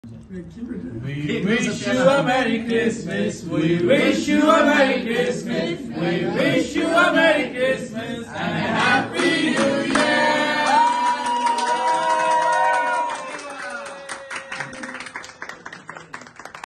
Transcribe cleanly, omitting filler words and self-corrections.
We wish you a Merry Christmas. We wish you a Merry Christmas. We wish you a Merry Christmas and